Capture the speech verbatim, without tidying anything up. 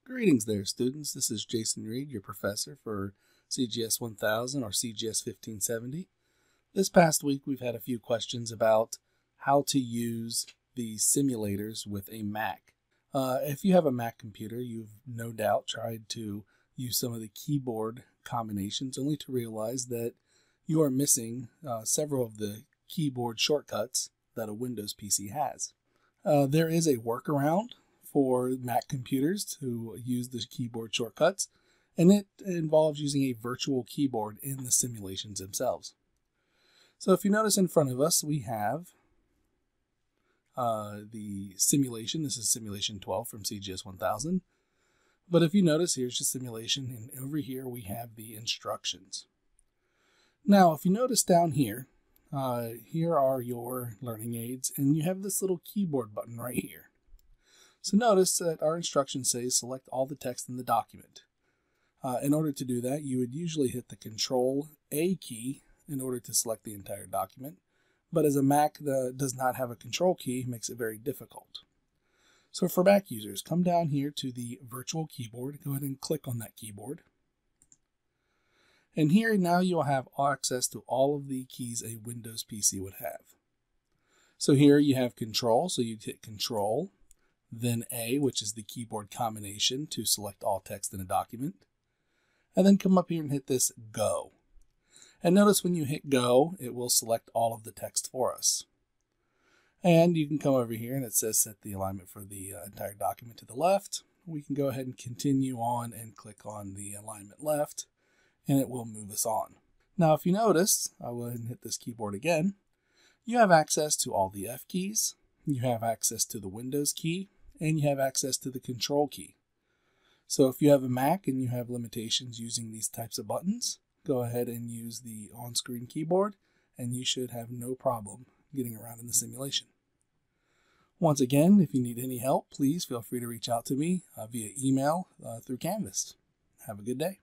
Greetings there, students. This is Jason Reed, your professor for C G S one thousand or C G S fifteen seventy. This past week, we've had a few questions about how to use the simulators with a Mac. Uh, if you have a Mac computer, you've no doubt tried to use some of the keyboard combinations only to realize that you are missing uh, several of the keyboard shortcuts that a Windows P C has. Uh, there is a workaround for Mac computers to use the keyboard shortcuts, and it involves using a virtual keyboard in the simulations themselves. So if you notice in front of us, we have uh, the simulation. This is simulation twelve from C G S one thousand. But if you notice, here's the simulation, and over here we have the instructions. Now, if you notice down here, uh, here are your learning aids, and you have this little keyboard button right here. So notice that our instructions say select all the text in the document. Uh, in order to do that, you would usually hit the Control A key in order to select the entire document. But as a Mac that does not have a Control key, it makes it very difficult. So for Mac users, come down here to the virtual keyboard. Go ahead and click on that keyboard. And here now you'll have access to all of the keys a Windows P C would have. So here you have Control, so you'd hit Control, then A, which is the keyboard combination to select all text in a document. And then come up here and hit this Go. And notice when you hit Go, it will select all of the text for us. And you can come over here and it says set the alignment for the uh, entire document to the left. We can go ahead and continue on and click on the alignment left, and it will move us on. Now if you notice, I'll go ahead and hit this keyboard again. You have access to all the F keys, you have access to the Windows key, and you have access to the Control key. So if you have a Mac and you have limitations using these types of buttons, go ahead and use the on-screen keyboard, and you should have no problem getting around in the simulation. Once again, if you need any help, please feel free to reach out to me uh, via email uh, through Canvas. Have a good day.